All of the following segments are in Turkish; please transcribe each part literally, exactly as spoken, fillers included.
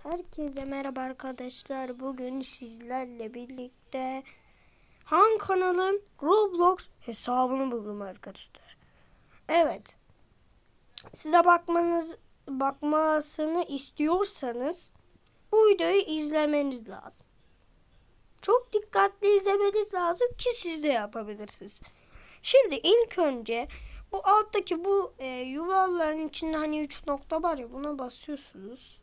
Herkese merhaba arkadaşlar. Bugün sizlerle birlikte Han kanalın Roblox hesabını buldum arkadaşlar. Evet. Size bakmanız bakmasını istiyorsanız bu videoyu izlemeniz lazım. Çok dikkatli izlemeniz lazım ki siz de yapabilirsiniz. Şimdi ilk önce bu alttaki bu e, yuvarlağın içinde hani üç nokta var ya, buna basıyorsunuz.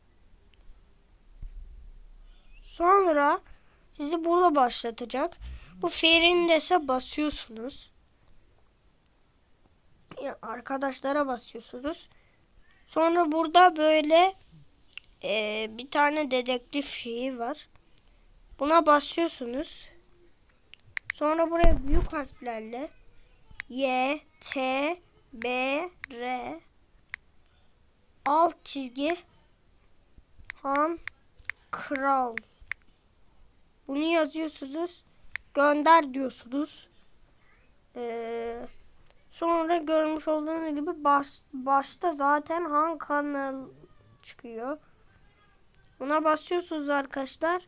Sonra sizi burada başlatacak. Bu Ferindes'e basıyorsunuz. Yani arkadaşlara basıyorsunuz. Sonra burada böyle e, bir tane dedektif şeyi var. Buna basıyorsunuz. Sonra buraya büyük harflerle Y, T, B, R alt çizgi Han Kral. Bunu yazıyorsunuz. Gönder diyorsunuz. Ee, sonra görmüş olduğunuz gibi baş, başta zaten Han kanal çıkıyor. Buna basıyorsunuz arkadaşlar.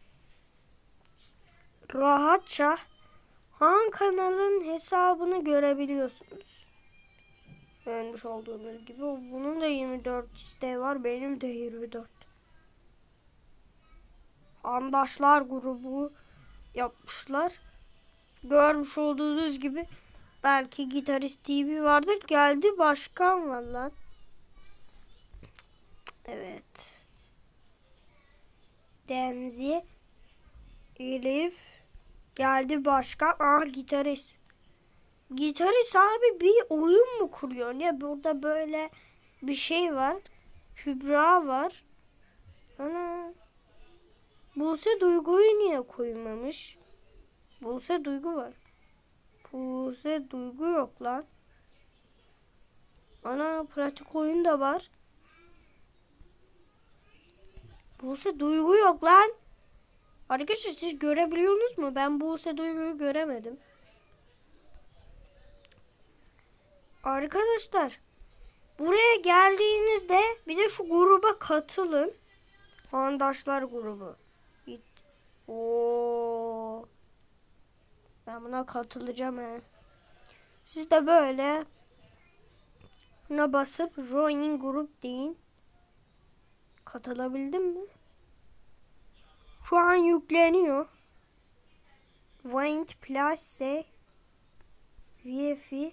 Rahatça Han kanalın hesabını görebiliyorsunuz. Görmüş olduğunuz gibi. Bunun da yirmi dört isteği var. Benim de yirmi dört. Andaşlar grubu yapmışlar. Görmüş olduğunuz gibi belki Gitarist T V vardır. Geldi başkan var lan. Evet. Denzi Elif geldi başkan. Aa, gitarist. Gitarist abi bir oyun mu kuruyor? Ne, burada böyle bir şey var. Kübra var. Ana. Buse Duygu'yu niye koymamış? Buse Duygu var. Buse Duygu yok lan. Ana, pratik oyun da var. Buse Duygu yok lan. Arkadaşlar siz görebiliyorsunuz mu? Ben Buse Duygu'yu göremedim. Arkadaşlar buraya geldiğinizde bir de şu gruba katılın. Handaşlar grubu. Oo. Ben buna katılacağım he. Siz de böyle buna basıp join group deyin. Katılabildim mi? Şu an yükleniyor. Wind Place Wi-Fi.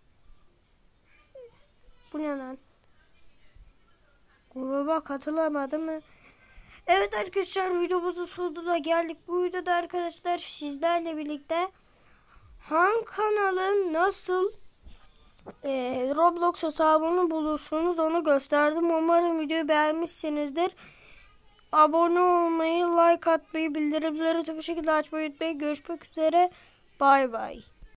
Bu ne lan? Gruba katılamadım mı? Evet arkadaşlar, videomuzun sonuna geldik. Bu videoda arkadaşlar sizlerle birlikte Han kanalın nasıl e, Roblox hesabını bulursunuz onu gösterdim. Umarım videoyu beğenmişsinizdir. Abone olmayı, like atmayı, bildirimleri tüm şekilde açmayı unutmayın. Görüşmek üzere. Bay bay.